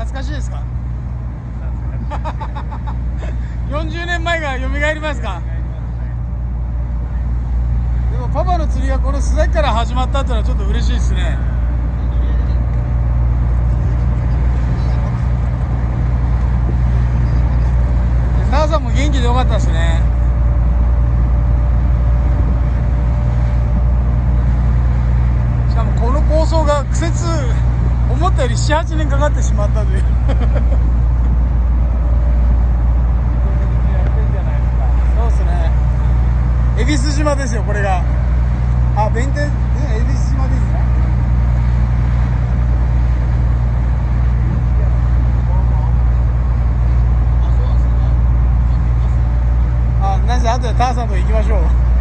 懐かしいですか40年前が蘇りますか。でもパパの釣りがこの須崎から始まったっていうのはちょっと嬉しいですね。ターさんも元気でよかったですね。しかもこの構想が苦節思ったより 7,8 年かかってしまったというそうですね。恵比寿島ですよこれが。あ、弁天、恵比寿島ですね。あ、なんで後でターさんと行きましょう。